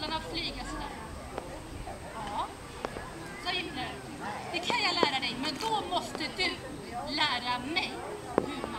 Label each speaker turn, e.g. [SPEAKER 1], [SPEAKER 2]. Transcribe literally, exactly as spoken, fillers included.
[SPEAKER 1] utan att flyga sådär? Ja, sa gycklaren. Det kan jag lära dig, men då måste du lära mig hur